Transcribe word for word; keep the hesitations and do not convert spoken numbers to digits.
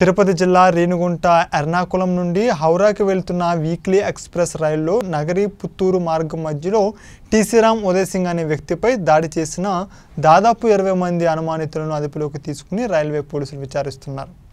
తిరుపతి జిల్లా రేణిగుంట ఎర్నాకుళం నుండి హౌరాకి వెళ్తున్న వీక్లీ ఎక్స్ప్రెస్ రైల్లో నగరి పుత్తూరు మార్గం మధ్యలో టీసీరామ్ ఉదయ్ సింగ్ అనే వ్యక్తిపై దాడి చేసిన దాదాపు ఇరవై మంది అనుమానితులను అదుపులోకి తీసుకుని రైల్వే పోలీసులు విచారిస్తున్నారు.